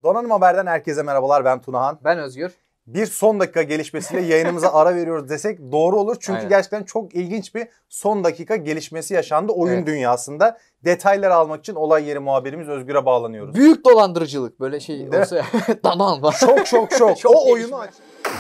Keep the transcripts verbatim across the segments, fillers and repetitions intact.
Donanım Haber'den herkese merhabalar, ben Tunahan. Ben Özgür. Bir son dakika gelişmesiyle yayınımıza ara veriyoruz desek doğru olur. Çünkü Aynen. gerçekten çok ilginç bir son dakika gelişmesi yaşandı oyun evet. dünyasında. Detayları almak için olay yeri muhabirimiz Özgür'e bağlanıyoruz. Büyük dolandırıcılık böyle şey olsa ya. Tamam var. Şok şok şok. Çok o oyunu aç.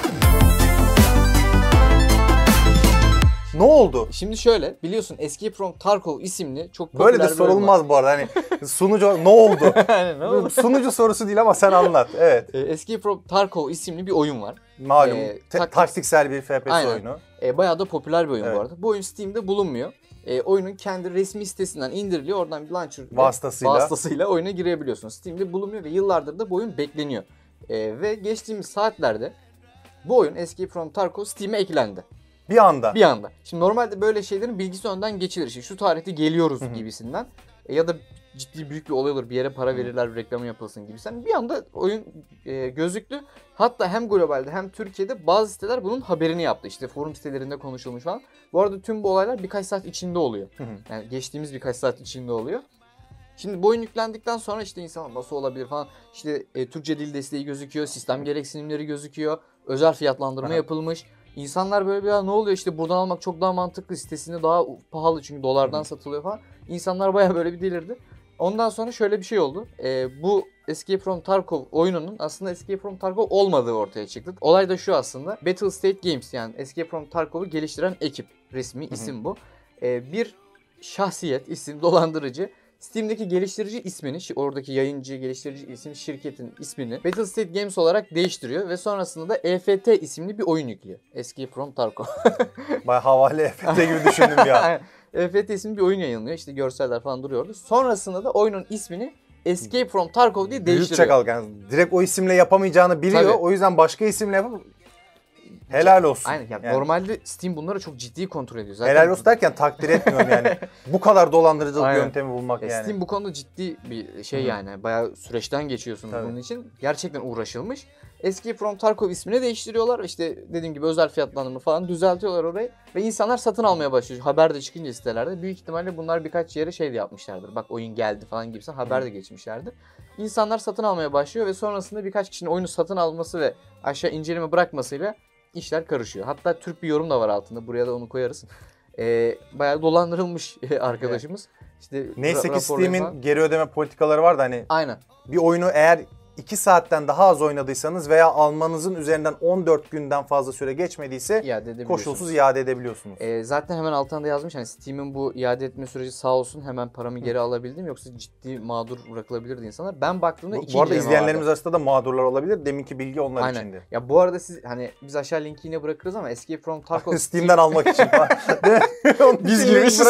Ne oldu? Şimdi şöyle, biliyorsun Escape from Tarkov isimli çok popüler böyle de sorulmaz bu arada. Hani sunucu ne oldu? Yani ne oldu? Sunucu sorusu değil ama sen anlat. Evet. Escape from Tarkov isimli bir oyun var. Malum ee, taktik... taktiksel bir F P S Aynen. oyunu. Ee, bayağı da popüler bir oyun evet. bu arada. Bu oyun Steam'de bulunmuyor. Ee, oyunun kendi resmi sitesinden indiriliyor. Oradan bir launcher vasıtasıyla. vasıtasıyla oyuna girebiliyorsunuz. Steam'de bulunmuyor ve yıllardır da bu oyun bekleniyor. Ee, ve geçtiğimiz saatlerde bu oyun Escape from Tarkov Steam'e eklendi. Bir anda. Bir anda. Şimdi normalde böyle şeylerin bilgisi önden geçilir. İşte şu tarihte geliyoruz Hı-hı. gibisinden. E, ya da ciddi büyük bir olay olur. Bir yere para verirler, bir reklamı yapılsın gibisinden. Bir anda oyun e, gözüktü. Hatta hem globalde hem Türkiye'de bazı siteler bunun haberini yaptı. İşte forum sitelerinde konuşulmuş falan. Bu arada tüm bu olaylar birkaç saat içinde oluyor. Hı-hı. Yani geçtiğimiz birkaç saat içinde oluyor. Şimdi bu oyun yüklendikten sonra işte insan nasıl olabilir falan. İşte e, Türkçe dil desteği gözüküyor, sistem gereksinimleri gözüküyor. Özel fiyatlandırma Hı-hı. yapılmış. İnsanlar böyle bir ya ne oluyor işte buradan almak çok daha mantıklı, sitesinde daha pahalı çünkü dolardan Hı. satılıyor falan. İnsanlar bayağı böyle bir delirdi. Ondan sonra şöyle bir şey oldu. Ee, bu Escape from Tarkov oyununun aslında Escape from Tarkov olmadığı ortaya çıktı. Olay da şu aslında. Battlestate Games yani Escape from Tarkov'u geliştiren ekip, resmi isim Hı. bu. Ee, bir şahsiyet, isim, dolandırıcı. Steam'deki geliştirici ismini, oradaki yayıncı, geliştirici isim şirketin ismini Battlestate Games olarak değiştiriyor ve sonrasında da E F T isimli bir oyun yüklüyor. Escape from Tarkov. Bayağı havalı E F T gibi düşündüm ya. E F T isimli bir oyun yayınlıyor. İşte görseller falan duruyordu. Sonrasında da oyunun ismini Escape from Tarkov diye değiştiriyor. Büyük çakal yani. Direkt o isimle yapamayacağını biliyor. Tabii. O yüzden başka isimle yapıp helal olsun. Aynen. Yani yani. Normalde Steam bunları çok ciddi kontrol ediyor. Zaten helal olsun derken takdir etmiyorum yani. Bu kadar dolandırıcılık Aynen. yöntemi bulmak ya yani. Steam bu konuda ciddi bir şey Hı-hı. yani. Bayağı süreçten geçiyorsunuz Tabii. bunun için. Gerçekten uğraşılmış. Escape from Tarkov ismini değiştiriyorlar. İşte dediğim gibi özel fiyatlandırma falan düzeltiyorlar orayı. Ve insanlar satın almaya başlıyor. Haber de çıkınca sitelerde. Büyük ihtimalle bunlar birkaç yere şey de yapmışlardır. Bak oyun geldi falan gibisinden haber de geçmişlerdir. İnsanlar satın almaya başlıyor ve sonrasında birkaç kişinin oyunu satın alması ve aşağı inceleme bırakmasıyla işler karışıyor. Hatta Türk bir yorum da var altında. Buraya da onu koyarız. Ee, bayağı dolandırılmış arkadaşımız. İşte neyse ki Steam'in geri ödeme politikaları var da hani Aynen. bir oyunu eğer iki saatten daha az oynadıysanız veya almanızın üzerinden on dört günden fazla süre geçmediyse iade koşulsuz iade edebiliyorsunuz. Ee, zaten hemen altında yazmış hani Steam'in bu iade etme süreci sağ olsun hemen paramı geri Hı. alabildim yoksa ciddi mağdur bırakılabilirdi insanlar. Ben baktığımda iki Bu arada izleyenlerimiz arasında da mağdurlar olabilir. Deminki bilgi onlar Aynen. içindi. Ya bu arada siz hani biz aşağı linki yine bırakırız ama Escape from Tarkov Steam'den almak için falan. Biz girmişiz.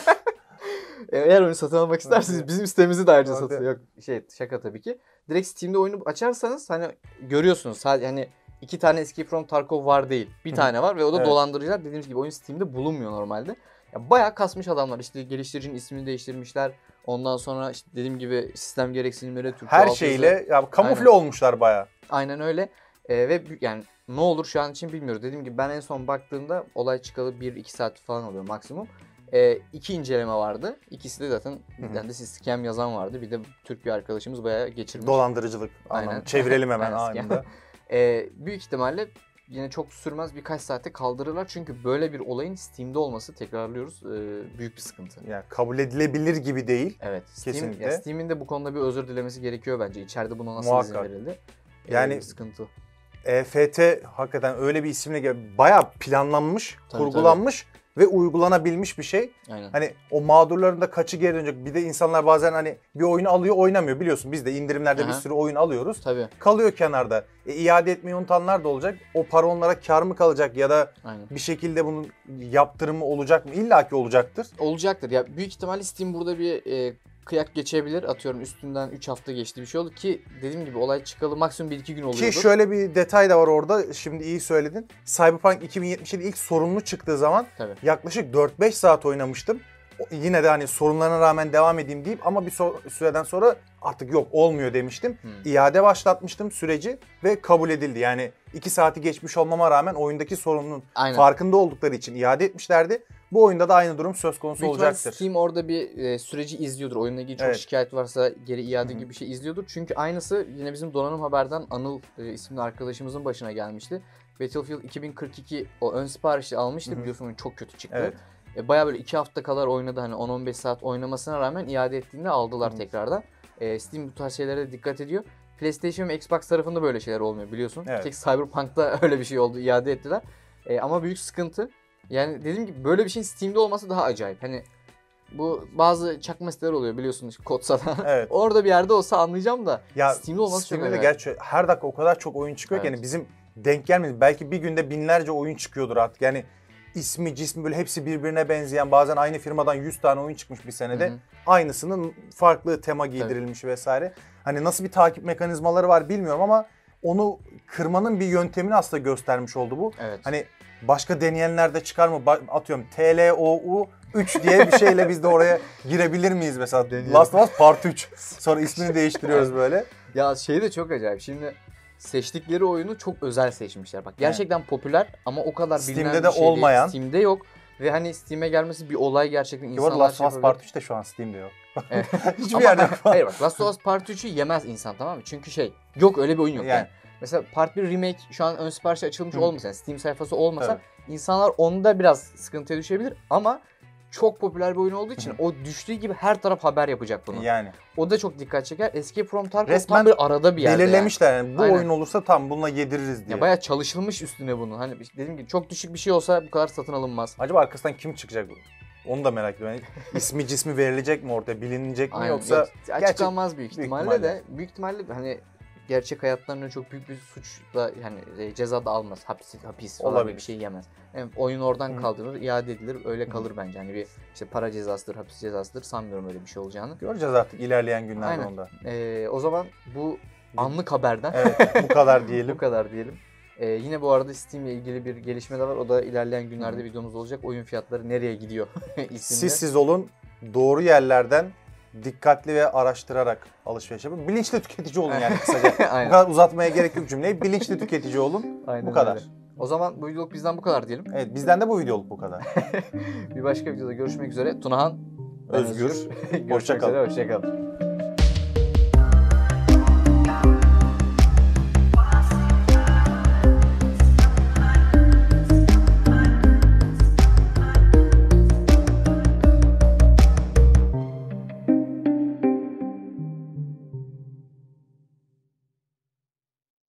Eğer oyunu satın almak isterseniz bizim sitemizi de ayrıca satın. Yok şey şaka tabii ki. Direkt Steam'de oyunu açarsanız hani görüyorsunuz sadece hani iki tane Escape from Tarkov var değil. Bir Hı-hı. tane var ve o da evet. dolandırıcılar. Dediğimiz gibi oyun Steam'de bulunmuyor normalde. Ya bayağı kasmış adamlar. İşte geliştiricinin ismini değiştirmişler. Ondan sonra işte dediğim gibi sistem gereksinimleri Türkçe her şeyle ya kamufle Aynen. olmuşlar bayağı. Aynen öyle. Ee, ve yani ne olur şu an için bilmiyoruz. Dediğim gibi ben en son baktığımda olay çıkalı bir iki saat falan oluyor maksimum. E, iki inceleme vardı. İkisi de zaten bir tane de scam yazan vardı. Bir de Türk bir arkadaşımız bayağı geçirmiş. Dolandırıcılık anlamında. Çevirelim hemen anında. e, büyük ihtimalle yine çok sürmez birkaç saate kaldırırlar. Çünkü böyle bir olayın Steam'de olması tekrarlıyoruz e, büyük bir sıkıntı. Yani kabul edilebilir gibi değil. Evet. Steam, Kesinlikle. Ya Steam'in de bu konuda bir özür dilemesi gerekiyor bence. İçeride buna nasıl Muhakkak. izin verildi? E, yani sıkıntı. E F T hakikaten öyle bir isimle bayağı planlanmış, tabii, kurgulanmış. Tabii. Ve uygulanabilmiş bir şey. Aynen. Hani o mağdurların da kaçı geri dönecek. Bir de insanlar bazen hani bir oyunu alıyor oynamıyor biliyorsun. Biz de indirimlerde Aha. bir sürü oyun alıyoruz. Tabii. Kalıyor kenarda. E, iade etmeyi unutanlar da olacak. O para onlara kar mı kalacak ya da Aynen. bir şekilde bunun yaptırımı olacak mı? İlla ki olacaktır. Olacaktır. Ya büyük ihtimalle Steam burada bir e, kıyak geçebilir. Atıyorum üstünden üç hafta geçti bir şey oldu ki dediğim gibi olay çıkalı maksimum bir iki gün oluyordu. Ki şöyle bir detay da var orada. Şimdi iyi söyledin. Cyberpunk iki bin yetmiş yedi ilk sorunlu çıktığı zaman Tabii. yaklaşık dört beş saat oynamıştım. Yine de hani sorunlarına rağmen devam edeyim deyip ama bir so- süreden sonra artık yok olmuyor demiştim. Hmm. İade başlatmıştım süreci ve kabul edildi. Yani iki saati geçmiş olmama rağmen oyundaki sorunun Aynen. farkında oldukları için iade etmişlerdi. Bu oyunda da aynı durum söz konusu Büyük ihtimalle olacaktır. Steam orada bir e, süreci izliyordur. Oyunla ilgili çok Evet. şikayet varsa geri iade Hı hı. gibi bir şey izliyordur. Çünkü aynısı yine bizim Donanım Haber'den Anıl e, isimli arkadaşımızın başına gelmişti. Battlefield iki bin kırk iki o ön siparişi almıştı. Hı hı. Biliyorsun oyun çok kötü çıktı. Evet. E, Baya böyle iki hafta kadar oynadı. Hani on on beş saat oynamasına rağmen iade ettiğinde aldılar Hı. tekrardan. E, Steam bu tarz şeylere de dikkat ediyor. PlayStation ve Xbox tarafında böyle şeyler olmuyor biliyorsun. Evet. Bir tek Cyberpunk'ta öyle bir şey oldu. İade ettiler. E, ama büyük sıkıntı. Yani dediğim gibi böyle bir şeyin Steam'de olması daha acayip. Hani bu bazı çakma siteler oluyor biliyorsun işte Kodsa'da. Evet. Orada bir yerde olsa anlayacağım da Ya Steam'de olması Steam'de çok de acayip. gerçi her dakika o kadar çok oyun çıkıyor ki Evet. yani bizim denk gelmedi. Belki bir günde binlerce oyun çıkıyordur artık. Yani ismi, cismi böyle hepsi birbirine benzeyen, bazen aynı firmadan yüz tane oyun çıkmış bir senede. Hı hı. Aynısının farklı tema giydirilmiş vesaire. Hani nasıl bir takip mekanizmaları var bilmiyorum ama onu kırmanın bir yöntemini aslında göstermiş oldu bu. Evet. Hani başka deneyenler de çıkar mı? Ba- Atıyorum T L O U üç diye bir şeyle biz de oraya girebilir miyiz mesela? Deneyelim. Last of Us Part üç. Sonra ismini değiştiriyoruz böyle. Ya şey de çok acayip. Şimdi seçtikleri oyunu çok özel seçmişler. Bak gerçekten popüler ama o kadar bilinen Steam'de bir de şey değil. olmayan. Steam'de yok. Ve hani Steam'e gelmesi bir olay gerçekten Ki bu arada insanlar Last of Us şey Part üç de şu an Steam'de yok. Evet. Hiçbir Ama yerde bak, yok. hayır bak Last of Us Part üçü yemez insan tamam mı? Çünkü şey yok öyle bir oyun yok. Yani. Yani. Mesela Part bir remake şu an ön siparişi açılmış Hı. olmasa yani Steam sayfası olmasa Tabii. insanlar onda biraz sıkıntıya düşebilir ama çok popüler bir oyun olduğu için Hı. o düştüğü gibi her taraf haber yapacak bunu. Yani. O da çok dikkat çeker. Escape from Tarkov Resmen tam bir arada bir yerde belirlemişler yani. Bu Aynen. oyun olursa tam bununla yediririz yani. diye. Ya bayağı çalışılmış üstüne bunu. Hani dediğim gibi çok düşük bir şey olsa bu kadar satın alınmaz. Acaba arkasından kim çıkacak? Onu da merak ediyorum. Yani ismi cismi verilecek mi ortaya? Bilinecek mi Aynen. yoksa? Yok, açıklanmaz büyük büyük ihtimalle, ihtimalle. de büyük ihtimalle hani gerçek hayatlarında çok büyük bir suçla hani e, ceza da almaz. Hapis, hapis falan Olabilir. gibi bir şey yemez. Yani oyun oradan Hı. kaldırılır, iade edilir. Öyle Hı. kalır bence. Hani bir işte para cezasıdır, hapis cezasıdır sanmıyorum öyle bir şey olacağını. Göreceğiz artık ilerleyen günlerde Aynen. onda. Ee, o zaman bu anlık haberden Evet bu kadar diyelim. bu kadar diyelim. Ee, yine bu arada Steam ile ilgili bir gelişme de var. O da ilerleyen günlerde Hı. videomuz olacak. Oyun fiyatları nereye gidiyor isimli. Siz siz olun, doğru yerlerden dikkatli ve araştırarak alışveriş yapın. Bilinçli tüketici olun yani kısaca. Bu Aynen. kadar uzatmaya gerek yok cümleyi. Bilinçli tüketici olun. Aynen Bu kadar. öyle. O zaman bu videoluk bizden bu kadar diyelim. Evet bizden de bu videoluk bu kadar. Bir başka videoda görüşmek üzere. Tunahan, ben Özgür. Görüşmek Hoşça kalın. üzere, hoşça kalın.